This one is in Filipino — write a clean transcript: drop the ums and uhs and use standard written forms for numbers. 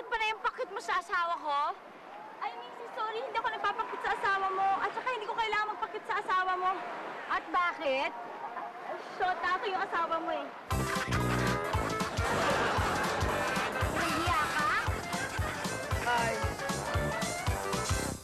Bakit pa na yung pakit mo sa asawa ko? Ay, Missy, sorry, hindi ako nagpapakit sa asawa mo. At saka hindi ko kailangan magpakit sa asawa mo. At bakit? Shota ako yung asawa mo eh.